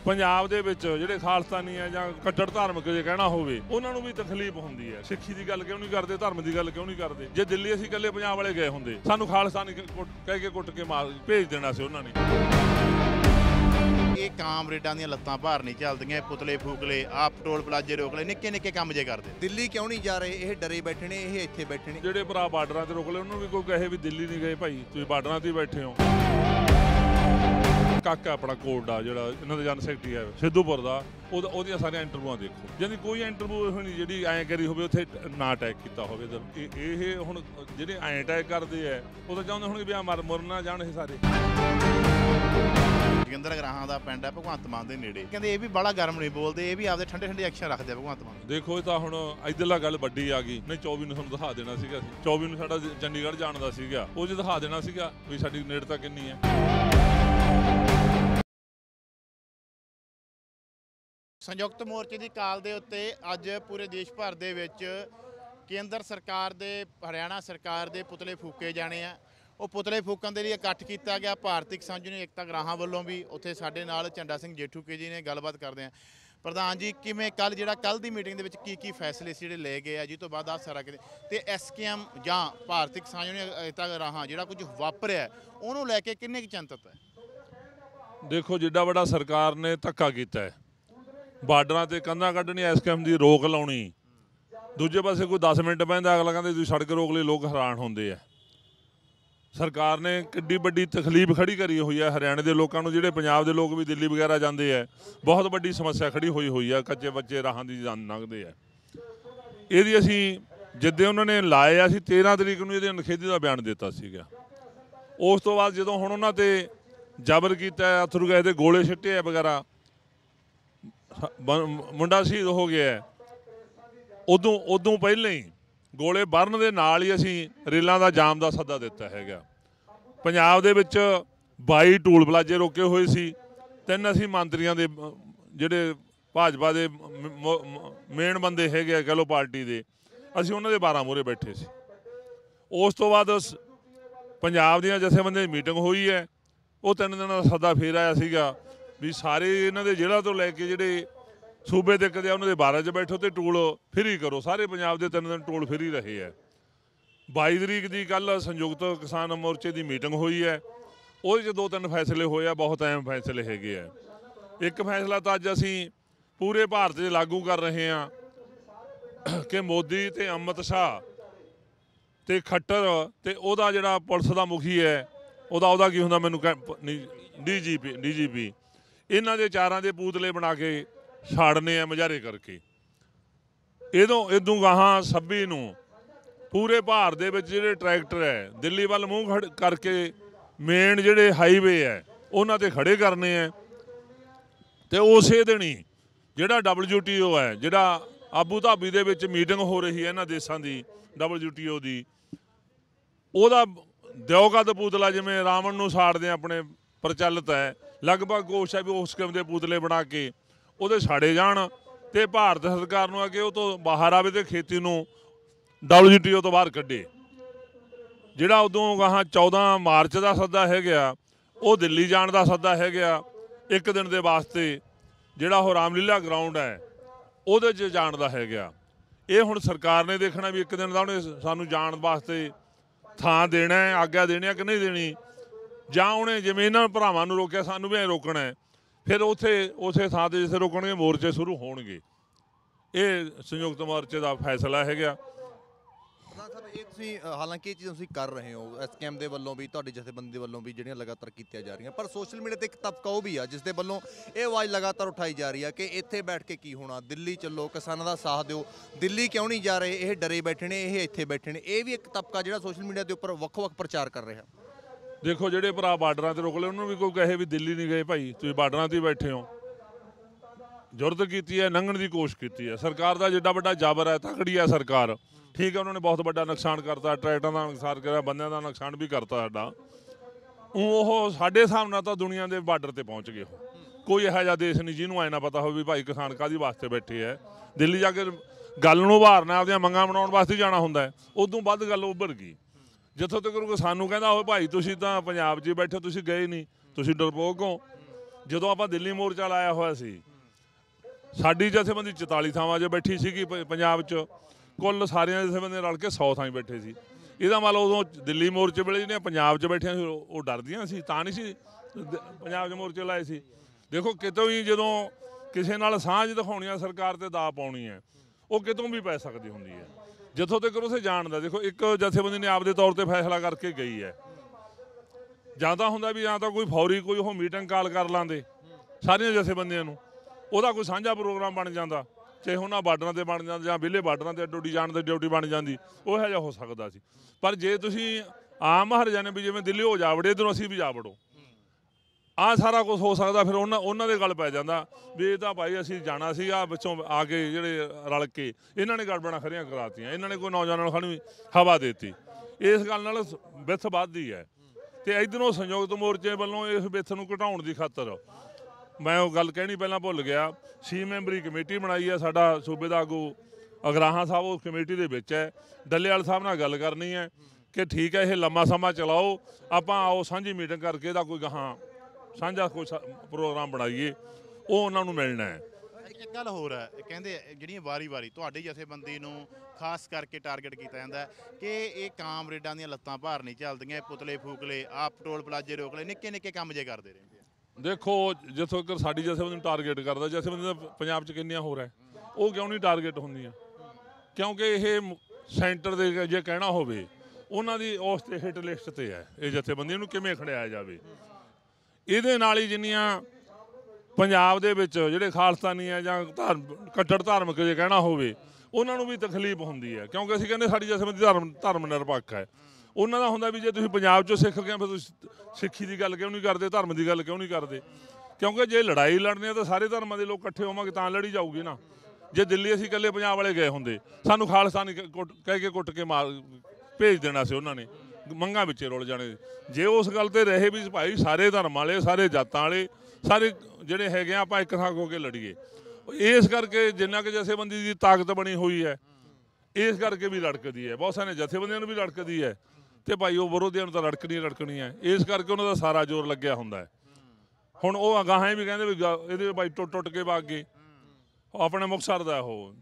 ਪੰਜਾਬ ਦੇ ਵਿੱਚ ਜਿਹੜੇ ਖਾਲਸਤਾਨੀ ਆ ਜਾਂ ਕੱਟੜ ਧਾਰਮਿਕ ਜੇ ਕਹਿਣਾ ਹੋਵੇ ਉਹਨਾਂ ਨੂੰ ਵੀ ਤਕਲੀਫ ਹੁੰਦੀ ਹੈ। ਸਿੱਖੀ ਦੀ ਗੱਲ ਕਿਉਂ ਨਹੀਂ ਕਰਦੇ, ਧਰਮ ਦੀ ਗੱਲ ਕਿਉਂ ਨਹੀਂ ਕਰਦੇ? ਜੇ ਦਿੱਲੀ ਅਸੀਂ ਇਕੱਲੇ ਪੰਜਾਬ ਵਾਲੇ ਗਏ ਹੁੰਦੇ ਸਾਨੂੰ ਖਾਲਸਤਾਨੀ ਕਹਿ ਕੇ ਕੁੱਟ ਕੇ ਮਾਰ ਭੇਜ ਦੇਣਾ ਸੀ ਉਹਨਾਂ ਨੇ। ਇਹ ਕਾਮਰੇਡਾਂ ਦੀਆਂ ਲੱਤਾਂ ਭਾਰ ਨਹੀਂ ਚੱਲਦੀਆਂ, ਪੁਤਲੇ ਫੂਕਲੇ ਆਪ ਟੋਲ ਪਲਾਜੇ ਰੋਕ ਲੈ, ਨਿੱਕੇ ਨਿੱਕੇ ਕੰਮ ਜੇ ਕਰਦੇ। ਦਿੱਲੀ ਕਿਉਂ ਨਹੀਂ ਜਾ ਰਹੇ? ਇਹ ਡਰੇ ਬੈਠੇ ਨੇ, ਇਹ ਇੱਥੇ ਬੈਠੇ ਨੇ। ਜਿਹੜੇ ਭਰਾ ਬਾਰਡਰਾਂ ਤੇ ਰੋਕ ਲੈ ਉਹਨੂੰ ਵੀ ਕੋਈ ਕਹੇ ਵੀ ਦਿੱਲੀ ਨਹੀਂ ਗਏ ਭਾਈ, ਤੁਸੀਂ ਬਾਰਡਰਾਂ ਤੇ ਬੈਠੇ ਹੋ। ਕਾਕਾ ਆਪਣਾ ਕੋਲਡ ਆ ਜਿਹੜਾ ਇਹਨਾਂ ਦਾ ਜਨ ਸੈਕਟਰੀ ਹੈ ਸਿੱਧੂਪੁਰ ਦਾ, ਉਹਦੀਆਂ ਸਾਰੀਆਂ ਇੰਟਰਵਿਊਆਂ ਦੇਖੋ, ਜਾਨੀ ਕੋਈ ਇੰਟਰਵਿਊ ਇਹੋ ਨਹੀਂ ਜਿਹੜੀ ਐਂ ਕਰੀ ਹੋਵੇ ਉੱਥੇ ਨਾ ਅਟੈਕ ਕੀਤਾ ਹੋਵੇ। ਇਹ ਹੁਣ ਜਿਹੜੇ ਐਂ ਅਟੈਕ ਕਰਦੇ ਆ ਉਹ ਤਾਂ ਚਾਹੁੰਦੇ ਹੋਣਗੇ ਵੀ ਆ ਮਰ ਨਾ ਜਾਣ ਇਹ ਸਾਰੇ। ਜੋਗਿੰਦਰ ਗਰਾਹਾਂ ਦਾ ਪਿੰਡ ਹੈ ਭਗਵੰਤ ਮਾਨ ਦੇ ਨੇੜੇ, ਕਹਿੰਦੇ ਇਹ ਵੀ ਬੜਾ ਗਰਮ ਨਹੀਂ ਬੋਲਦੇ, ਇਹ ਵੀ ਆਪਦੇ ਠੰਡੇ ਠੰਡੇ ਐਕਸ਼ਨ ਰੱਖਦੇ ਆ ਭਗਵੰਤ ਮਾਨ। ਦੇਖੋ ਇਹ ਤਾਂ ਹੁਣ ਇੱਧਰਲਾ ਗੱਲ ਵੱਡੀ ਆ ਗਈ, ਨਹੀਂ 24 ਨੂੰ ਤੁਹਾਨੂੰ ਦਿਖਾ ਦੇਣਾ ਸੀਗਾ, 24 ਨੂੰ ਸਾਡਾ ਚੰਡੀਗੜ੍ਹ ਜਾਣ ਦਾ ਸੀਗਾ, ਉਹ 'ਚ ਦਿਖਾ ਦੇਣਾ ਸੀਗਾ ਵੀ ਸਾਡੀ ਨੇੜਤਾ ਕਿੰਨੀ ਹੈ। ਸੰਯੁਕਤ ਮੋਰਚੇ ਦੀ ਕਾਲ ਦੇ ਉੱਤੇ ਅੱਜ ਪੂਰੇ ਦੇਸ਼ ਭਰ ਦੇ ਵਿੱਚ ਕੇਂਦਰ ਸਰਕਾਰ ਦੇ ਹਰਿਆਣਾ ਸਰਕਾਰ ਦੇ ਪੁਤਲੇ ਫੂਕੇ ਜਾਣੇ ਆ। ਉਹ ਪੁਤਲੇ ਫੂਕਣ ਦੇ ਲਈ ਇਕੱਠ ਕੀਤਾ ਗਿਆ ਭਾਰਤੀ ਕਿਸਾਨ ਯੂਨੀਅਨ ਏਕਤਾ ਗਰਾਹਾਂ ਵੱਲੋਂ ਵੀ। ਉੱਥੇ ਸਾਡੇ ਨਾਲ ਝੰਡਾ ਸਿੰਘ ਜੇਠੂਕੇ ਜੀ ਨੇ, ਗੱਲਬਾਤ ਕਰਦੇ ਆ। ਪ੍ਰਧਾਨ ਜੀ, ਕਿਵੇਂ ਕੱਲ ਦੀ ਮੀਟਿੰਗ ਦੇ ਵਿੱਚ ਕੀ ਫੈਸਲੇ ਸੀ ਜਿਹੜੇ ਲਏ ਗਏ ਆ ਜੀ ਤੋਂ ਬਾਅਦ ਆ ਸਾਰਾ ਕਿਤੇ ਤੇ ਐਸਕੇਐਮ ਜਾਂ ਭਾਰਤੀ ਕਿਸਾਨ ਯੂਨੀਅਨ ਏਕਤਾ ਗਰਾਹਾਂ ਜਿਹੜਾ ਕੁਝ ਵਾਪਰਿਆ ਉਹਨੂੰ ਲੈ ਕੇ ਕਿੰਨੇ ਕੁ ਚਿੰਤਤ ਹੈ? ਦੇਖੋ ਜਿੱਡਾ ਵੱਡਾ ਸਰਕਾਰ ਨੇ ਧੱਕਾ ਕੀਤਾ ਹੈ, ਬਾਰਡਰਾਂ ਤੇ ਕੰਧਾਂ ਕੱਢਣੀ, ਐਸਕੇਐਮ ਦੀ ਰੋਕ ਲਾਉਣੀ, ਦੂਜੇ ਪਾਸੇ ਕੋਈ 10 ਮਿੰਟ ਬਹਿੰਦਾ ਅਗਲਾ ਕਹਿੰਦੇ ਤੁਸੀਂ ਸੜਕ ਰੋਕ ਲਈ, ਲੋਕ ਹੈਰਾਨ ਹੁੰਦੇ ਆ। ਸਰਕਾਰ ਨੇ ਕਿੱਡੀ ਵੱਡੀ ਤਕਲੀਫ ਖੜੀ ਕਰੀ ਹੋਈ ਹੈ ਹਰਿਆਣੇ ਦੇ ਲੋਕਾਂ ਨੂੰ, ਜਿਹੜੇ ਪੰਜਾਬ ਦੇ ਲੋਕ ਵੀ ਦਿੱਲੀ ਵਗੈਰਾ ਜਾਂਦੇ ਆ, ਬਹੁਤ ਵੱਡੀ ਸਮੱਸਿਆ ਖੜੀ ਹੋਈ ਆ, ਕੱਚੇ ਬੱਚੇ ਰਾਹਾਂ ਦੀ ਜਾਨ ਲੰਘਦੇ ਆ। ਇਹਦੀ ਅਸੀਂ ਜਿੱਦੇ ਉਹਨਾਂ ਨੇ ਲਾਏ ਆ, ਅਸੀਂ 13 ਤਰੀਕ ਨੂੰ ਇਹਦੇ ਨਿਖੇਧੀ ਦਾ ਬਿਆਨ ਦਿੱਤਾ ਸੀਗਾ। ਉਸ ਤੋਂ ਬਾਅਦ ਜਦੋਂ ਹੁਣ ਉਹਨਾਂ ਤੇ ਜ਼ਬਰ ਕੀਤਾ, ਅਥਰੂ ਗੈਸ ਦੇ ਗੋਲੇ ਸਿੱਟੇ ਆ ਵਗੈਰਾ, ਮੁੰਡਾ ਸ਼ਹੀਦ ਹੋ ਗਿਆ, ਉਦੋਂ ਪਹਿਲਾਂ ਹੀ ਗੋਲੇ ਬਰਨ ਦੇ ਨਾਲ ਹੀ ਅਸੀਂ ਰੇਲਾਂ ਦਾ ਜਾਮ ਦਾ ਸੱਦਾ ਦਿੱਤਾ ਹੈਗਾ। ਪੰਜਾਬ ਦੇ ਵਿੱਚ 22 ਟੂਲ ਪਲਾਜੇ ਰੋਕੇ ਹੋਏ ਸੀ, 3 ਅਸੀਂ ਮੰਤਰੀਆਂ ਦੇ ਜਿਹੜੇ ਭਾਜਪਾ ਦੇ ਮੇਨ ਬੰਦੇ ਹੈਗੇ ਆ ਕਹਿ ਲਓ ਪਾਰਟੀ ਦੇ, ਅਸੀਂ ਉਹਨਾਂ ਦੇ 12 ਮੂਹਰੇ ਬੈਠੇ ਸੀ। ਉਸ ਤੋਂ ਬਾਅਦ ਪੰਜਾਬ ਦੀਆਂ ਜਥੇਬੰਦੀਆਂ ਦੀ ਮੀਟਿੰਗ ਹੋਈ ਹੈ, ਉਹ 3 ਦਿਨਾਂ ਦਾ ਸੱਦਾ ਫੇਰ ਆਇਆ ਸੀਗਾ ਵੀ ਸਾਰੇ ਇਹਨਾਂ ਦੇ ਜ਼ਿਲ੍ਹਾ ਤੋਂ ਲੈ ਕੇ ਜਿਹੜੇ ਸੂਬੇ ਦੇ ਕਦੇ ਉਹਨਾਂ ਦੇ 12 'ਚ ਬੈਠੋ ਤੇ ਟੂਲ ਫਰੀ ਕਰੋ। ਸਾਰੇ ਪੰਜਾਬ ਦੇ 3 ਦਿਨ ਟੂਲ ਫਰੀ ਰਹੇ ਹੈ। 22 ਤਰੀਕ ਦੀ ਕੱਲ੍ਹ ਸੰਯੁਕਤ ਕਿਸਾਨ ਮੋਰਚੇ ਦੀ ਮੀਟਿੰਗ ਹੋਈ ਹੈ, ਉਹਦੇ 'ਚ 2-3 ਫੈਸਲੇ ਹੋਏ ਆ, ਬਹੁਤ ਅਹਿਮ ਫੈਸਲੇ ਹੈਗੇ ਆ। ਇੱਕ ਫੈਸਲਾ ਤਾਂ ਅੱਜ ਅਸੀਂ ਪੂਰੇ ਭਾਰਤ 'ਚ ਲਾਗੂ ਕਰ ਰਹੇ ਹਾਂ ਕਿ ਮੋਦੀ ਤੇ ਅਮਿਤ ਸ਼ਾਹ ਤੇ ਖੱਟਰ ਤੇ ਉਹਦਾ ਜਿਹੜਾ ਪੁਲਿਸ ਦਾ ਮੁਖੀ ਹੈ, ਉਹਦਾ ਕੀ ਹੁੰਦਾ ਮੈਨੂੰ ਡੀਜੀਪੀ, ਇਹਨਾਂ ਦੇ 4 ਦੇ ਪੂਤਲੇ ਬਣਾ ਕੇ ਛਾੜਨੇ ਆ ਮੁਜ਼ਾਹਰੇ ਕਰਕੇ। ਇਦੋਂ ਗਾਹਾਂ 26 ਨੂੰ ਪੂਰੇ ਭਾਰਤ ਦੇ ਵਿੱਚ ਜਿਹੜੇ ਟਰੈਕਟਰ ਹੈ ਦਿੱਲੀ ਵੱਲ ਮੂੰਹ ਕਰਕੇ ਮੇਨ ਜਿਹੜੇ ਹਾਈਵੇ ਹੈ ਉਹਨਾਂ ਤੇ ਖੜੇ ਕਰਨੇ ਆ। ਤੇ ਉਸੇ ਦਿਨ ਹੀ ਜਿਹੜਾ WTO ਹੈ, ਜਿਹੜਾ ਆਬੂ ਧਾਬੀ ਦੇ ਵਿੱਚ ਮੀਟਿੰਗ ਹੋ ਰਹੀ ਹੈ ਇਹਨਾਂ ਦੇਸ਼ਾਂ ਦੀ WTO ਦੀ, ਉਹਦਾ ਦਿਓਗਦ ਪੂਤਲਾ ਜਿਵੇਂ ਰਾਵਣ ਨੂੰ ਸਾੜਦੇ ਆਪਣੇ ਪ੍ਰਚਲਿਤ ਹੈ, ਲਗਭਗ ਕੋਸ਼ਿਸ਼ ਹੈ ਵੀ ਉਸ ਕਿਸਮ ਦੇ ਪੂਤਲੇ ਬਣਾ ਕੇ ਉਹਦੇ ਸਾੜੇ ਜਾਣ ਤੇ ਭਾਰਤ ਸਰਕਾਰ ਨੂੰ ਅੱਗੇ ਉਹ ਤੋਂ ਬਾਹਰ ਆਵੇ ਤੇ ਖੇਤੀ ਨੂੰ WTO ਤੋਂ ਬਾਹਰ ਕੱਢੇ। ਜਿਹੜਾ ਉਦੋਂ ਗਾਹਾਂ 14 ਮਾਰਚ ਦਾ ਸੱਦਾ ਹੈਗਾ, ਉਹ ਦਿੱਲੀ ਜਾਣ ਦਾ ਸੱਦਾ ਹੈਗਾ, 1 ਦਿਨ ਦੇ ਵਾਸਤੇ ਜਿਹੜਾ ਉਹ ਰਾਮਲੀਲਾ ਗਰਾਊਂਡ ਹੈ ਉਹਦੇ 'ਚ ਜਾਣ ਦਾ ਹੈਗਾ। ਇਹ ਹੁਣ ਸਰਕਾਰ ਨੇ ਦੇਖਣਾ ਵੀ 1 ਦਿਨ ਦਾ ਉਹਨੇ ਸਾਨੂੰ ਜਾਣ ਵਾਸਤੇ ਥਾਂ ਦੇਣਾ ਹੈ, ਆਗਿਆ ਦੇਣੀ ਹੈ ਕਿ ਨਹੀਂ ਦੇਣੀ, ਜਾਂ ਉਹਨੇ ਜਿਵੇਂ ਇਹਨਾਂ ਭਰਾਵਾਂ ਨੂੰ ਰੋਕਿਆ ਸਾਨੂੰ ਵੀ ਐਂ ਰੋਕਣਾ ਹੈ। ਫਿਰ ਉਸੇ ਥਾਂ 'ਤੇ ਜਿੱਥੇ ਰੋਕਣਗੇ ਮੋਰਚੇ ਸ਼ੁਰੂ ਹੋਣਗੇ। ਇਹ ਸੰਯੁਕਤ ਮੋਰਚੇ ਦਾ ਫੈਸਲਾ ਹੈਗਾ। ਪ੍ਰਧਾਨ ਸਾਹਿਬ, ਇਹ ਤੁਸੀਂ ਹਾਲਾਂਕਿ ਇਹ ਚੀਜ਼ ਤੁਸੀਂ ਕਰ ਰਹੇ ਹੋ ਐਸਕੇਐਮ ਦੇ ਵੱਲੋਂ ਵੀ, ਤੁਹਾਡੀ ਜਥੇਬੰਦੀ ਦੇ ਵੱਲੋਂ ਵੀ, ਜਿਹੜੀਆਂ ਲਗਾਤਾਰ ਕੀਤੀਆਂ ਜਾ ਰਹੀਆਂ, ਪਰ ਸੋਸ਼ਲ ਮੀਡੀਆ ਤੇ ਇੱਕ ਤਬਕਾ ਉਹ ਵੀ ਆ ਜਿਸ ਦੇ ਵੱਲੋਂ ਇਹ ਆਵਾਜ਼ ਲਗਾਤਾਰ ਉਠਾਈ ਜਾ ਰਹੀ ਆ ਕਿ ਇੱਥੇ ਬੈਠ ਕੇ ਕੀ ਹੋਣਾ, ਦਿੱਲੀ ਚੱਲੋ, ਕਿਸਾਨਾਂ ਦਾ ਸਾਥ ਦਿਓ, ਦਿੱਲੀ ਕਿਉਂ ਨਹੀਂ ਜਾ ਰਹੇ? ਇਹ ਡਰੇ ਬੈਠੇ ਨੇ, ਇਹ ਇੱਥੇ ਬੈਠੇ ਨੇ। ਇਹ ਵੀ ਇੱਕ ਤਬਕਾ ਜਿਹੜਾ ਸੋਸ਼ਲ ਮੀਡੀਆ ਦੇ ਉੱਪਰ ਵੱਖ-ਵੱਖ ਪ੍ਰਚਾਰ ਕਰ ਰਿਹਾ। ਦੇਖੋ ਜਿਹੜੇ ਭਰਾ ਬਾਰਡਰਾਂ ਤੇ ਰੁਕ ਲਏ ਉਹਨੂੰ ਵੀ ਕੋਈ ਕਹੇ ਵੀ ਦਿੱਲੀ ਨਹੀਂ ਗਏ ਭਾਈ, ਤੁਸੀਂ ਬਾਰਡਰਾਂ ਤੇ ਬੈਠੇ ਹੋ। ਜ਼ੁਰਤ ਕੀਤੀ ਹੈ, ਲੰਘਣ ਦੀ ਕੋਸ਼ਿਸ਼ ਕੀਤੀ ਹੈ। ਸਰਕਾਰ ਦਾ ਜਿੱਡਾ ਵੱਡਾ ਜ਼ਬਰ ਹੈ, ਤਕੜੀ ਹੈ ਸਰਕਾਰ, ਠੀਕ ਹੈ, ਉਹਨਾਂ ਨੇ ਬਹੁਤ ਵੱਡਾ ਨੁਕਸਾਨ ਕਰਤਾ, ਟਰੈਕਟਰਾਂ ਦਾ ਨੁਕਸਾਨ ਕਰਿਆ, ਬੰਦਿਆਂ ਦਾ ਨੁਕਸਾਨ ਵੀ ਕਰਤਾ ਸਾਡਾ। ਉਹ ਸਾਡੇ ਹਿਸਾਬ ਨਾਲ ਤਾਂ ਦੁਨੀਆ ਦੇ ਬਾਰਡਰ ਤੇ ਪਹੁੰਚ ਗਏ। ਕੋਈ ਇਹੋ ਜਿਹਾ ਦੇਸ਼ ਨਹੀਂ ਜਿਹਨੂੰ ਐਂ ਨਾ ਪਤਾ ਹੋਵੇ ਵੀ ਭਾਈ ਕਿਸਾਨ ਕਾਹਦੀ ਵਾਸਤੇ ਬੈਠੇ ਹੈ। ਦਿੱਲੀ ਜਾ ਕੇ ਗੱਲ ਨੂੰ ਉਭਾਰਨਾ, ਆਪਦੀਆਂ ਮੰਗਾਂ ਬਣਾਉਣ ਵਾਸਤੇ ਜਾਣਾ ਹੁੰਦਾ ਹੈ, ਉਦੋਂ ਵੱਧ ਗੱਲ ਉੱਭਰ ਗਈ। ਜਿੱਥੋਂ ਤੱਕ ਸਾਨੂੰ ਕਹਿੰਦਾ ਹੋਵੇ ਭਾਈ ਤੁਸੀਂ ਤਾਂ ਪੰਜਾਬ 'ਚ ਬੈਠੇ, ਤੁਸੀਂ ਗਏ ਨਹੀਂ, ਤੁਸੀਂ ਡਰਪੋਕ ਹੋ। ਜਦੋਂ ਆਪਾਂ ਦਿੱਲੀ ਮੋਰਚਾ ਲਾਇਆ ਹੋਇਆ ਸੀ, ਸਾਡੀ ਜਥੇਬੰਦੀ 44 ਥਾਵਾਂ 'ਚ ਬੈਠੀ ਸੀਗੀ ਪੰਜਾਬ 'ਚ, ਕੁੱਲ ਸਾਰੀਆਂ ਜਥੇਬੰਦੀਆਂ ਰਲ ਕੇ 100 ਥਾਂ 'ਚ ਬੈਠੇ ਸੀ। ਇਹਦਾ ਮਤਲਬ ਉਦੋਂ ਦਿੱਲੀ ਮੋਰਚੇ ਵੇਲੇ ਜਿਹੜੀਆਂ ਪੰਜਾਬ 'ਚ ਬੈਠੀਆਂ ਸੀ ਉਹ ਡਰਦੀਆਂ ਸੀ, ਤਾਂ ਨਹੀਂ ਸੀ ਪੰਜਾਬ 'ਚ ਮੋਰਚੇ ਲਾਏ ਸੀ। ਦੇਖੋ ਕਿਤੋਂ ਹੀ ਜਦੋਂ ਕਿਸੇ ਨਾਲ ਸਾਂਝ ਦਿਖਾਉਣੀ ਆ ਸਰਕਾਰ ਤੇ ਦਾਅ ਪਾਉਣੀ ਹੈ, ਉਹ ਕਿਤੋਂ ਵੀ ਪੈ ਸਕਦੀ ਹੁੰਦੀ ਹੈ, ਜਿੱਥੋਂ ਤੱਕ ਉਸੇ ਜਾਣਦਾ। ਦੇਖੋ ਇੱਕ ਜਥੇਬੰਦੀ ਨੇ ਆਪਦੇ ਤੌਰ ਤੇ ਫੈਸਲਾ ਕਰਕੇ ਗਈ ਹੈ, ਜਾਂ ਤਾਂ ਹੁੰਦਾ ਵੀ ਜਾਂ ਤਾਂ ਕੋਈ ਫੌਰੀ ਕੋਈ ਉਹ ਮੀਟਿੰਗ ਕਾਲ ਕਰ ਲਾਂਦੇ ਸਾਰੀਆਂ ਜਥੇਬੰਦੀਆਂ ਨੂੰ, ਉਹਦਾ ਕੋਈ ਸਾਂਝਾ ਪ੍ਰੋਗਰਾਮ ਬਣ ਜਾਂਦਾ, ਚਾਹੇ ਉਹਨਾਂ ਬਾਰਡਰਾਂ ਤੇ ਬਣ ਜਾਂਦਾ ਜਾਂ ਵਿਲੇ ਬਾਰਡਰਾਂ ਤੇ ਡਿਊਟੀ ਜਾਣ ਦੀ ਡਿਊਟੀ ਬਣ ਜਾਂਦੀ, ਉਹ ਇਹੋ ਜਿਹਾ ਹੋ ਸਕਦਾ ਸੀ। ਪਰ ਜੇ ਤੁਸੀਂ ਆਮ ਹਰਜਾਨੇ ਵੀ ਜਿਵੇਂ ਦਿੱਲੀ ਹੋ ਜਾ ਵੜੇ, ਇੱਧਰੋਂ ਅਸੀਂ ਵੀ ਜਾ ਵੜੋ, ਆਹ ਸਾਰਾ ਕੁਝ ਹੋ ਸਕਦਾ। ਫਿਰ ਉਹਨਾਂ ਦੇ ਗੱਲ ਪੈ ਜਾਂਦਾ ਵੀ ਇਹ ਤਾਂ ਭਾਈ ਅਸੀਂ ਜਾਣਾ ਸੀਗਾ, ਵਿੱਚੋਂ ਆ ਕੇ ਜਿਹੜੇ ਰਲ ਕੇ ਇਹਨਾਂ ਨੇ ਗੜਬੜਾਂ ਖੜੀਆਂ ਕਰਾਤੀਆਂ, ਇਹਨਾਂ ਨੇ ਕੋਈ ਨੌਜਵਾਨਾਂ ਨੂੰ ਖੜੀ ਹਵਾ ਦੇਤੀ। ਇਸ ਗੱਲ ਨਾਲ ਵਿੱਥ ਵੱਧਦੀ ਹੈ, ਤੇ ਇੱਧਰੋਂ ਸੰਯੁਕਤ ਮੋਰਚੇ ਵੱਲੋਂ ਇਸ ਵਿੱਥ ਨੂੰ ਘਟਾਉਣ ਦੀ ਖਾਤਰ ਮੈਂ ਉਹ ਗੱਲ ਕਹਿਣੀ ਪਹਿਲਾਂ ਭੁੱਲ ਗਿਆ, 6 ਮੈਂਬਰੀ ਕਮੇਟੀ ਬਣਾਈ ਹੈ। ਸਾਡਾ ਸੂਬੇ ਦਾ ਆਗੂ ਅਗਰਾਹਾਂ ਸਾਹਿਬ ਉਸ ਕਮੇਟੀ ਦੇ ਵਿੱਚ ਹੈ। ਡੱਲੇਵਾਲ ਸਾਹਿਬ ਨਾਲ ਗੱਲ ਕਰਨੀ ਹੈ ਕਿ ਠੀਕ ਹੈ ਇਹ ਲੰਮਾ ਸਮਾਂ ਚਲਾਓ, ਆਪਾਂ ਆਓ ਸਾਂਝੀ ਮੀਟਿੰਗ ਕਰਕੇ ਇਹਦਾ ਕੋਈ ਗਾਹਾਂ ਸਾਂਝਾ ਕੋਈ ਪ੍ਰੋਗਰਾਮ ਬਣਾਈਏ, ਉਹ ਉਹਨਾਂ ਨੂੰ ਮਿਲਣਾ ਹੈ। ਇੱਕ ਗੱਲ ਹੋਰ ਹੈ, ਕਹਿੰਦੇ ਜਿਹੜੀਆਂ ਵਾਰੀ-ਵਾਰੀ ਤੁਹਾਡੀ ਜਥੇਬੰਦੀ ਨੂੰ ਖਾਸ ਕਰਕੇ ਟਾਰਗੇਟ ਕੀਤਾ ਜਾਂਦਾ ਕਿ ਇਹ ਕਾਮਰੇਡਾਂ ਦੀਆਂ ਲੱਤਾਂ ਭਾਰ ਨਹੀਂ ਚੱਲਦੀਆਂ, ਪੁਤਲੇ ਫੂਕ ਲਏ, ਆਪ ਟੋਲ ਪਲਾਜੇ ਰੋਕ ਲਏ, ਨਿੱਕੇ-ਨਿੱਕੇ ਕੰਮ ਜੇ ਕਰਦੇ ਰਹਿੰਦੇ ਆ। ਦੇਖੋ ਜਿੱਥੋਂ ਤੱਕ ਸਾਡੀ ਜਥੇਬੰਦੀ ਨੂੰ ਟਾਰਗੇਟ ਕਰਦਾ, ਜਥੇਬੰਦੀ ਤਾਂ ਪੰਜਾਬ 'ਚ ਕਿੰਨੀਆਂ ਹੋਰ ਹੈ, ਉਹ ਕਿਉਂ ਨਹੀਂ ਟਾਰਗੇਟ ਹੁੰਦੀਆਂ? ਕਿਉਂਕਿ ਇਹ ਸੈਂਟਰ ਦੇ ਜੇ ਕਹਿਣਾ ਹੋਵੇ ਉਹਨਾਂ ਦੀ ਉਸ ਤੇ ਹਿੱਟ ਲਿਸਟ ਤੇ ਹੈ ਇਹ ਜਥੇਬੰਦੀ ਨੂੰ ਕਿਵੇਂ ਖੜਿਆ ਜਾਵੇ। ਇਹਦੇ ਨਾਲ ਹੀ ਜਿੰਨੀਆਂ ਪੰਜਾਬ ਦੇ ਵਿੱਚ ਜਿਹੜੇ ਖਾਲਸਤਾਨੀ ਹੈ ਜਾਂ ਕੱਟੜ ਧਾਰਮਿਕ ਜੇ ਕਹਿਣਾ ਹੋਵੇ, ਉਹਨਾਂ ਨੂੰ ਵੀ ਤਕਲੀਫ ਹੁੰਦੀ ਹੈ, ਕਿਉਂਕਿ ਅਸੀਂ ਕਹਿੰਦੇ ਸਾਡੀ ਜਥੇਬੰਦੀ ਧਰਮ ਨਿਰਪੱਖ ਹੈ। ਉਹਨਾਂ ਦਾ ਹੁੰਦਾ ਵੀ ਜੇ ਤੁਸੀਂ ਪੰਜਾਬ 'ਚੋਂ ਸਿੱਖ ਗਏ ਫਿਰ ਤੁਸੀਂ ਸਿੱਖੀ ਦੀ ਗੱਲ ਕਿਉਂ ਨਹੀਂ ਕਰਦੇ, ਧਰਮ ਦੀ ਗੱਲ ਕਿਉਂ ਨਹੀਂ ਕਰਦੇ? ਕਿਉਂਕਿ ਜੇ ਲੜਾਈ ਲੜਨੀ ਹੈ ਤਾਂ ਸਾਰੇ ਧਰਮਾਂ ਦੇ ਲੋਕ ਇਕੱਠੇ ਹੋਵਾਂਗੇ ਤਾਂ ਲੜੀ ਜਾਊਗੀ ਨਾ। ਜੇ ਦਿੱਲੀ ਅਸੀਂ ਇਕੱਲੇ ਪੰਜਾਬ ਵਾਲੇ ਗਏ ਹੁੰਦੇ, ਸਾਨੂੰ ਖਾਲਸਤਾਨੀ ਕਹਿ ਕੇ ਕੁੱਟ ਕੇ ਭੇਜ ਦੇਣਾ ਸੀ ਉਹਨਾਂ ਨੇ, ਮੰਗਾਂ ਵਿੱਚੇ ਰੁਲ ਜਾਣੇ। ਜੇ ਉਸ ਗੱਲ ਤੇ ਰਹੇ ਵੀ ਭਾਈ ਸਾਰੇ ਧਰਮ ਵਾਲੇ, ਸਾਰੇ ਜਾਤਾਂ ਵਾਲੇ, ਸਾਰੇ ਜਿਹੜੇ ਹੈਗੇ ਆ ਆਪਾਂ ਇੱਕ ਥਾਂ ਹੋ ਕੇ ਲੜੀਏ, ਇਸ ਕਰਕੇ ਜਿੰਨਾ ਕਿ ਜਥੇਬੰਦੀ ਦੀ ਤਾਕਤ ਬਣੀ ਹੋਈ ਹੈ, ਇਸ ਕਰਕੇ ਵੀ ਲੜਕਦੀ ਹੈ, ਬਹੁਤ ਸਾਰੇ ਜਥੇਬੰਦੀਆਂ ਨੂੰ ਵੀ ਲੜਕਦੀ ਹੈ, ਤੇ ਭਾਈ ਉਹ ਵਿਰੋਧੀਆਂ ਨੂੰ ਤਾਂ ਲੜਕਣੀ ਹੈ। ਇਸ ਕਰਕੇ ਉਹਨਾਂ ਦਾ ਸਾਰਾ ਜ਼ੋਰ ਲੱਗਿਆ ਹੁੰਦਾ ਹੈ। ਹੁਣ ਉਹ ਅਗਾਹਾਂ ਵੀ ਕਹਿੰਦੇ ਵੀ ਇਹਦੇ ਭਾਈ ਟੁੱਟ ਕੇ ਵਗ ਗਏ। ਆਪਣੇ ਮੁਕਤਸਰ ਦਾ ਉਹ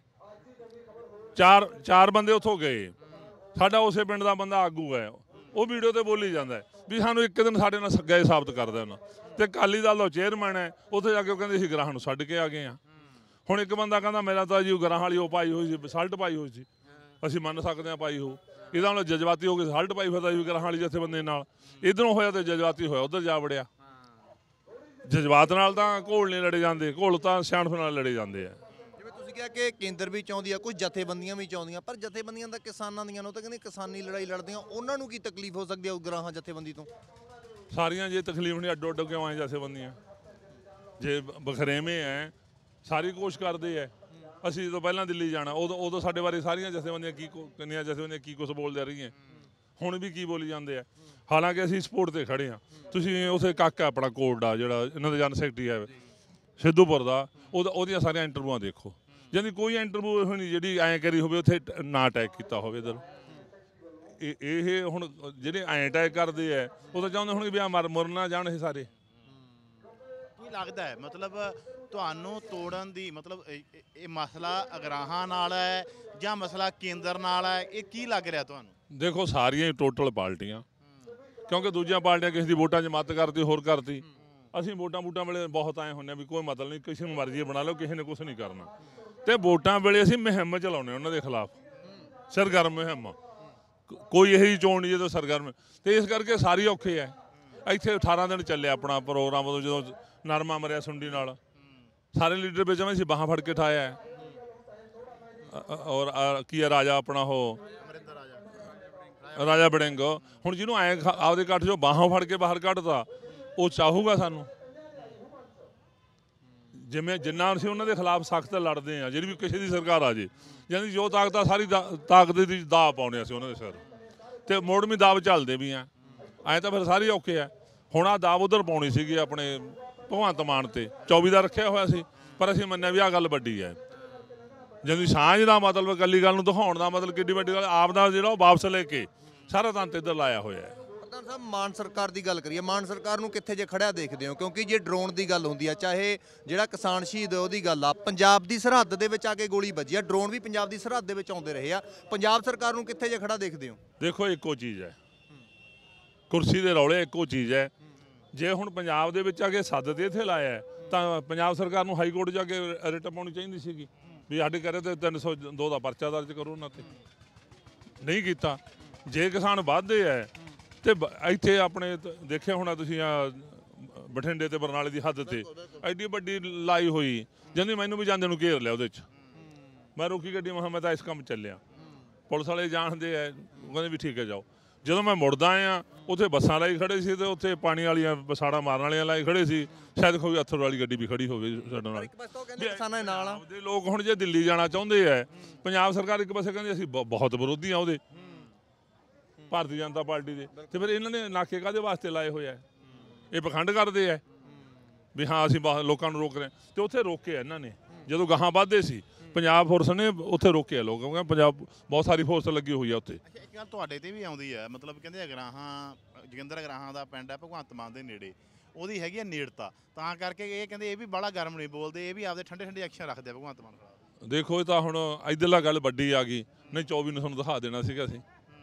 ਚਾਰ ਬੰਦੇ ਉੱਥੋਂ ਗਏ, ਸਾਡਾ ਉਸੇ ਪਿੰਡ ਦਾ ਬੰਦਾ ਆਗੂ ਹੈ, ਉਹ ਵੀਡੀਓ ਤੇ ਬੋਲੀ ਜਾਂਦਾ ਵੀ ਸਾਨੂੰ ਇੱਕ ਦਿਨ ਸਾਡੇ ਨਾਲ ਗਏ ਸਾਬਤ ਕਰ ਦੇਣਾ। ਤੇ ਅਕਾਲੀ ਦਲ ਦਾ ਚੇਅਰਮੈਨ ਹੈ, ਉੱਥੇ ਜਾ ਕੇ ਉਹ ਕਹਿੰਦੇ ਅਸੀਂ ਗਰਾਹਾਂ ਨੂੰ ਛੱਡ ਕੇ ਆ ਗਏ ਹਾਂ। ਹੁਣ ਇੱਕ ਬੰਦਾ ਕਹਿੰਦਾ ਮੇਰਾ ਤਾਂ ਜੀ ਉਹ ਗਰਾਹਾਂ ਵਾਲੀ ਉਹ ਪਾਈ ਹੋਈ ਸੀ, ਸਲਟ ਪਾਈ ਹੋਈ ਸੀ, ਅਸੀਂ ਮੰਨ ਸਕਦੇ ਹਾਂ ਪਾਈ ਹੋ, ਇਹਦਾ ਨਾਲ ਜਜ਼ਬਾਤੀ ਹੋ ਕੇ ਸਲਟ ਪਾਈ ਫਿਰਦਾ ਸੀ ਗਰਾਹਾਂ ਵਾਲੀ ਜਥੇਬੰਦੀ ਨਾਲ, ਇੱਧਰੋਂ ਹੋਇਆ ਤੇ ਜਜ਼ਬਾਤੀ ਹੋਇਆ ਉੱਧਰ ਜਾ ਵੜਿਆ। ਜਜ਼ਬਾਤ ਨਾਲ ਤਾਂ ਘੋਲ ਨਹੀਂ ਲੜੇ ਜਾਂਦੇ, ਘੋਲ ਤਾਂ ਸਿਆਣਪ ਨਾਲ ਲੜੇ ਜਾਂਦੇ ਆ। ਜਿਵੇਂ ਤੁਸੀਂ ਕਿਹਾ ਕਿ ਕੇਂਦਰ ਵੀ ਚਾਹੁੰਦੀ ਆ, ਕੁਝ ਜਥੇਬੰਦੀਆਂ ਵੀ ਚਾਹੁੰਦੀਆਂ, ਪਰ ਜਥੇਬੰਦੀਆਂ ਦਾ ਕਿਸਾਨਾਂ ਦੀਆਂ ਨੂੰ ਤਾਂ ਕਹਿੰਦੇ ਕਿਸਾਨੀ ਲੜਾਈ ਲੜਦੀਆਂ, ਉਹਨਾਂ ਨੂੰ ਕੀ ਤਕਲੀਫ ਹੋ ਸਕਦੀ ਹੈ ਉਗਰਾਹਾਂ ਜਥੇਬੰਦੀ ਤੋਂ? ਸਾਰੀਆਂ ਜੇ ਤਕਲੀਫ ਨਹੀਂ ਅੱਡੋ ਅੱਡ ਕਿਉਂ ਆਏ ਜਥੇਬੰਦੀਆਂ? ਜੇ ਬਖਰੇਵੇਂ ਹੈ ਸਾਰੀ ਕੋਸ਼ਿਸ਼ ਕਰਦੇ ਹੈ। ਅਸੀਂ ਜਦੋਂ ਪਹਿਲਾਂ ਦਿੱਲੀ ਜਾਣਾ ਉਦੋਂ ਸਾਡੇ ਬਾਰੇ ਸਾਰੀਆਂ ਜਥੇਬੰਦੀਆਂ ਕਿੰਨੀਆਂ ਜਥੇਬੰਦੀਆਂ ਕੀ ਕੁਛ ਬੋਲਦੇ ਰਹੀਆਂ, ਹੁਣ ਵੀ ਕੀ ਬੋਲੀ ਜਾਂਦੇ ਆ। ਹਾਲਾਂਕਿ ਅਸੀਂ ਸਪੋਰਟ ਤੇ ਖੜੇ ਹਾਂ। ਤੁਸੀਂ ਉੱਥੇ ਕਾਕਾ ਆਪਣਾ ਕੋਡ ਆ ਜਿਹੜਾ ਇਹਨਾਂ ਦਾ ਜਨ ਸੈਕਟਰੀ ਹੈ ਸਿੱਧੂਪੁਰ ਦਾ, ਉਹਦੀਆਂ ਸਾਰੀਆਂ ਇੰਟਰਵਿਊਆਂ ਦੇਖੋ, ਜਾਂਦੀ ਕੋਈ ਇੰਟਰਵਿਊ ਇਹੋ ਨਹੀਂ ਜਿਹੜੀ ਐਂ ਕਰੀ ਹੋਵੇ ਉੱਥੇ ਨਾ ਅਟੈਕ ਕੀਤਾ ਹੋਵੇ ਇੱਧਰ। ਇਹ ਹੁਣ ਜਿਹੜੇ ਐਂ ਅਟੈਕ ਕਰਦੇ ਆ ਉਹ ਤਾਂ ਚਾਹੁੰਦੇ ਹੋਣਗੇ ਵੀ ਆ ਮੁਰ ਨਾ ਜਾਣ ਇਹ ਸਾਰੇ। ਕੀ ਲੱਗਦਾ ਹੈ ਮਤਲਬ ਤੁਹਾਨੂੰ ਤੋੜਨ ਦੀ ਮਤਲਬ ਇਹ ਮਸਲਾ ਅਗਰਾਹਾਂ ਨਾਲ ਹੈ ਜਾਂ ਮਸਲਾ ਕੇਂਦਰ ਨਾਲ ਹੈ, ਇਹ ਕੀ ਲੱਗ ਰਿਹਾ ਤੁਹਾਨੂੰ? ਦੇਖੋ ਸਾਰੀਆਂ ਹੀ ਟੋਟਲ ਪਾਰਟੀਆਂ, ਕਿਉਂਕਿ ਦੂਜੀਆਂ ਪਾਰਟੀਆਂ ਕਿਸੇ ਦੀ ਵੋਟਾਂ 'ਚ ਮਦਦ ਕਰਤੀ ਹੋਰ ਕਰਤੀ। ਅਸੀਂ ਵੋਟਾਂ ਵੇਲੇ ਬਹੁਤ ਆਏ ਹੁੰਦੇ ਵੀ ਕੋਈ ਮਤਲਬ ਨਹੀਂ, ਕਿਸੇ ਨੂੰ ਮਰਜ਼ੀ ਬਣਾ ਲਓ, ਕਿਸੇ ਨੇ ਕੁਛ ਨਹੀਂ ਕਰਨਾ। ਤੇ ਵੋਟਾਂ ਵੇਲੇ ਅਸੀਂ ਮੁਹਿੰਮ ਚਲਾਉਂਦੇ ਉਹਨਾਂ ਦੇ ਖਿਲਾਫ, ਸਰਗਰਮ ਮੁਹਿੰਮ, ਕੋਈ ਇਹੋ ਜਿਹੀ ਚੋਣ ਨਹੀਂ ਜਦੋਂ ਸਰਗਰਮ। ਤੇ ਇਸ ਕਰਕੇ ਸਾਰੀ ਔਖੇ ਹੈ। ਇੱਥੇ 18 ਦਿਨ ਚੱਲਿਆ ਆਪਣਾ ਪ੍ਰੋਗਰਾਮ, ਉਦੋਂ ਜਦੋਂ ਨਰਮਾ ਮਰਿਆ ਸੁੰਡੀ ਨਾਲ, ਸਾਰੇ ਲੀਡਰ ਵਿੱਚ ਅਸੀਂ ਬਾਹਾਂ ਫੜ ਕੇ ਠਾਇਆ ਹੈ। ਔਰ ਕੀ ਹੈ ਰਾਜਾ ਆਪਣਾ ਉਹ ਰਾਜਾ ਬੜਿੰਗ, ਹੁਣ ਜਿਹਨੂੰ ਐਂ ਆਪਦੇ ਕੱਠ 'ਚੋਂ ਬਾਹਾਂ ਫੜ ਕੇ ਬਾਹਰ ਕੱਢਤਾ, ਉਹ ਚਾਹੂਗਾ ਸਾਨੂੰ। ਜਿਵੇਂ ਜਿੰਨਾ ਅਸੀਂ ਉਹਨਾਂ ਦੇ ਖਿਲਾਫ ਸਖਤ ਲੜਦੇ ਹਾਂ, ਜਿਹੜੀ ਵੀ ਕਿਸੇ ਦੀ ਸਰਕਾਰ ਆ ਜੇ, ਜਾਂਦੀ ਜੋ ਤਾਕਤ ਆ ਸਾਰੀ ਤਾਕਤ ਦੀ ਦਾਅ ਪਾਉਣੇ ਅਸੀਂ ਉਹਨਾਂ ਦੇ ਸਿਰ, ਤੇ ਮੋੜਵੀਂ ਦਾਅ ਚੱਲਦੇ ਵੀ ਆ। ਐਂ ਤਾਂ ਫਿਰ ਸਾਰੇ ਔਖੇ ਆ। ਹੁਣ ਆਹ ਦਾਅ ਉੱਧਰ ਪਾਉਣੀ ਸੀਗੀ ਆਪਣੇ ਭਗਵੰਤ ਮਾਨ ਤੇ 24 ਦਾ ਰੱਖਿਆ ਹੋਇਆ ਸੀ, ਪਰ ਅਸੀਂ ਮੰਨਿਆ ਵੀ ਆਹ ਗੱਲ ਵੱਡੀ ਹੈ। ਜਾਂਦੀ ਸਾਂਝ ਦਾ ਮਤਲਬ ਇਕੱਲੀ ਗੱਲ ਨੂੰ ਦਿਖਾਉਣ ਦਾ ਮਤਲਬ ਕਿੱਡੀ ਵੱਡੀ ਗੱਲ, ਆਪ ਦਾ ਜਿਹੜਾ ਉਹ ਵਾਪਸ ਲੈ ਕੇ ਸਾਰਾ ਤੰਤ ਇੱਧਰ ਲਾਇਆ ਹੋਇਆ ਹੈ। ਪ੍ਰਧਾਨ ਸਾਹਿਬ ਮਾਨ ਸਰਕਾਰ ਦੀ ਗੱਲ ਕਰੀਏ, ਮਾਨ ਸਰਕਾਰ ਨੂੰ ਕਿੱਥੇ ਜੇ ਖੜਿਆ ਦੇਖਦੇ ਹੋ? ਕਿਉਂਕਿ ਜੇ ਡਰੋਨ ਦੀ ਗੱਲ ਹੁੰਦੀ ਆ, ਚਾਹੇ ਜਿਹੜਾ ਕਿਸਾਨ ਸ਼ਹੀਦ ਉਹਦੀ ਗੱਲ ਆ, ਪੰਜਾਬ ਦੀ ਸਰਹੱਦ ਦੇ ਵਿੱਚ ਆ ਕੇ ਗੋਲੀ ਵੱਜੀ ਆ, ਡਰੋਨ ਵੀ ਪੰਜਾਬ ਦੀ ਸਰਹੱਦ ਦੇ ਵਿੱਚ ਆਉਂਦੇ ਰਹੇ ਆ, ਪੰਜਾਬ ਸਰਕਾਰ ਨੂੰ ਕਿੱਥੇ ਜੇ ਖੜਾ ਦੇਖਦੇ ਹੋ? ਦੇਖੋ ਇੱਕੋ ਚੀਜ਼ ਹੈ, ਕੁਰਸੀ ਦੇ ਰੌਲੇ ਇੱਕੋ ਚੀਜ਼ ਹੈ। ਜੇ ਹੁਣ ਪੰਜਾਬ ਦੇ ਵਿੱਚ ਆ ਕੇ ਸੱਦ ਤੇ ਇੱਥੇ ਲਾਇਆ ਹੈ, ਤਾਂ ਪੰਜਾਬ ਸਰਕਾਰ ਨੂੰ ਹਾਈ ਕੋਰਟ ਜਾ ਕੇ ਰਿਟ ਪਾਉਣੀ ਚਾਹੀਦੀ ਸੀਗੀ ਵੀ ਸਾਡੇ ਘਰੇ ਤੇ 302 ਦਾ ਪਰਚਾ ਦਰਜ ਕਰੋ ਉਹਨਾਂ ਤੇ। ਨਹੀਂ ਕੀਤਾ। ਜੇ ਕਿਸਾਨ ਵੱਧਦੇ ਹੈ ਤੇ ਇੱਥੇ ਆਪਣੇ ਦੇਖਿਆ ਹੋਣਾ ਤੁਸੀਂ ਆ ਬਠਿੰਡੇ ਤੇ ਬਰਨਾਲੇ ਦੀ ਹੱਦ ਤੇ ਐਡੀ ਵੱਡੀ ਲਾਈ ਹੋਈ, ਜਾਂਦੀ ਮੈਨੂੰ ਵੀ ਜਾਂਦੇ ਨੂੰ ਘੇਰ ਲਿਆ ਉਹਦੇ 'ਚ। ਮੈਂ ਰੋਕੀ ਗੱਡੀ, ਮੈਂ ਤਾਂ ਇਸ ਕੰਮ ਚੱਲਿਆ। ਪੁਲਿਸ ਵਾਲੇ ਜਾਣਦੇ ਆ, ਉਹ ਕਹਿੰਦੇ ਵੀ ਠੀਕ ਹੈ ਜਾਓ। ਜਦੋਂ ਮੈਂ ਮੁੜਦਾ ਆ ਉੱਥੇ ਬੱਸਾਂ ਲਾਈ ਖੜੇ ਸੀ ਤੇ ਉੱਥੇ ਪਾਣੀ ਵਾਲੀਆਂ ਬਸਾੜਾ ਮਾਰਨ ਵਾਲੀਆਂ ਲਾਈ ਖੜੇ ਸੀ, ਸ਼ਾਇਦ ਕੋਈ ਅਥਰ ਵਾਲੀ ਗੱਡੀ ਵੀ ਖੜੀ ਹੋਵੇ ਸਾਡੇ ਨਾਲ। ਇੱਕ ਪਾਸੇ ਤਾਂ ਉਹ ਕਹਿੰਦੇ ਕਿਸਾਨਾਂ ਦੇ ਨਾਲ ਆ, ਆਪਦੇ ਲੋਕ ਹੁਣ ਜੇ ਦਿੱਲੀ ਜਾਣਾ ਚਾਹੁੰਦੇ ਆ, ਪੰਜਾਬ ਸਰਕਾਰ ਇੱਕ ਪਾਸੇ ਕਹਿੰਦੀ ਅਸੀਂ ਬਹੁਤ ਵਿਰੋਧੀ ਆ ਉਹਦੇ, ਭਾਰਤੀ ਜਨਤਾ ਪਾਰਟੀ ਦੇ, ਤੇ ਫਿਰ ਇਹਨਾਂ ਨੇ ਨਾਕੇ ਕਾਹਦੇ ਵਾਸਤੇ ਲਾਏ ਹੋਏ ਆ? ਇਹ ਪਖੰਡ ਕਰਦੇ ਆ ਵੀ ਹਾਂ ਅਸੀਂ ਲੋਕਾਂ ਨੂੰ ਰੋਕ ਰਹੇ, ਤੇ ਉੱਥੇ ਰੋਕਿਆ ਇਹਨਾਂ ਨੇ ਜਦੋਂ ਗਾਹਾਂ ਵੱਧਦੇ ਸੀ। ਪੰਜਾਬ ਫੋਰਸ ਨੇ ਉੱਥੇ ਰੋਕਿਆ ਲੋਕ, ਕਿਉਂਕਿ ਪੰਜਾਬ ਬਹੁਤ ਸਾਰੀ ਫੋਰਸ ਲੱਗੀ ਹੋਈ ਆ ਉੱਥੇ। ਅੱਛਾ, ਇੱਕ ਗੱਲ ਤੁਹਾਡੇ ਤੇ ਵੀ ਆਉਂਦੀ ਹੈ, ਮਤਲਬ ਕਹਿੰਦੇ ਅਗਰਾਹਾਂ, ਜੋਗਿੰਦਰ ਅਗਰਾਹਾਂ ਦਾ ਪਿੰਡ ਹੈ ਭਗਵੰਤ ਮਾਨ ਦੇ ਨੇੜੇ, ਉਹਦੀ ਹੈਗੀ ਆ ਨੇੜਤਾ, ਤਾਂ ਕਰਕੇ ਇਹ ਕਹਿੰਦੇ ਇਹ ਵੀ ਬੜਾ ਗਰਮ ਨਹੀਂ ਬੋਲਦੇ, ਇਹ ਵੀ ਆਪਦੇ ਠੰਡੇ ਠੰਡੇ ਐਕਸ਼ਨ ਰੱਖਦੇ ਆ ਭਗਵੰਤ ਮਾਨ। ਦੇਖੋ ਇਹ ਤਾਂ ਹੁਣ ਇੱਧਰਲਾ ਗੱਲ ਵੱਡੀ ਆ ਗਈ, ਨਹੀਂ 24 ਨੂੰ ਤੁਹਾਨੂੰ ਦਿਖਾ ਦੇਣਾ ਸੀਗਾ ਅਸੀਂ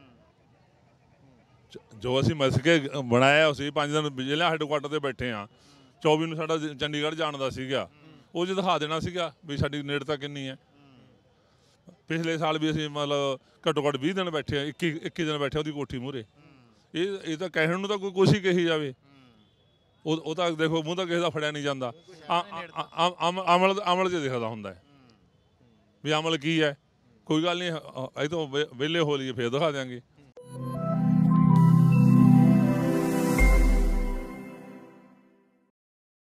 ਜੋ ਅਸੀਂ ਮਿਸ ਕੇ ਬਣਾਇਆ ਸੀ। 5 ਦਿਨ ਜ਼ਿਲ੍ਹਾ ਹੈੱਡਕੁਆਟਰ ਤੇ ਬੈਠੇ ਆ, 24 ਨੂੰ ਸਾਡਾ ਚੰਡੀਗੜ੍ਹ ਜਾਣ ਦਾ ਸੀਗਾ, ਉਹ 'ਚ ਦਿਖਾ ਦੇਣਾ ਸੀਗਾ ਵੀ ਸਾਡੀ ਨੇੜਤਾ ਕਿੰਨੀ ਹੈ। ਪਿਛਲੇ ਸਾਲ ਵੀ ਅਸੀਂ ਮਤਲਬ ਘੱਟੋ ਘੱਟ 20 ਦਿਨ ਬੈਠੇ, 21 ਦਿਨ ਬੈਠੇ ਉਹਦੀ ਕੋਠੀ ਮੂਹਰੇ। ਇਹ ਤਾਂ ਕਹਿਣ ਨੂੰ ਤਾਂ ਕੋਈ ਕੁਛ ਹੀ ਕਹੀ ਜਾਵੇ, ਉਹ ਤਾਂ ਦੇਖੋ ਮੂੰਹ ਤਾਂ ਕਿਸੇ ਦਾ ਫੜਿਆ ਨਹੀਂ ਜਾਂਦਾ। ਅਮਲ 'ਚ ਦਿਖਦਾ ਹੁੰਦਾ ਹੈ ਵੀ ਅਮਲ ਕੀ ਹੈ। ਕੋਈ ਗੱਲ ਨਹੀਂ, ਅਸੀਂ ਤਾਂ ਵਿਹਲੇ ਹੋ ਲਈਏ ਫੇਰ ਦਿਖਾ ਦਿਆਂਗੇ।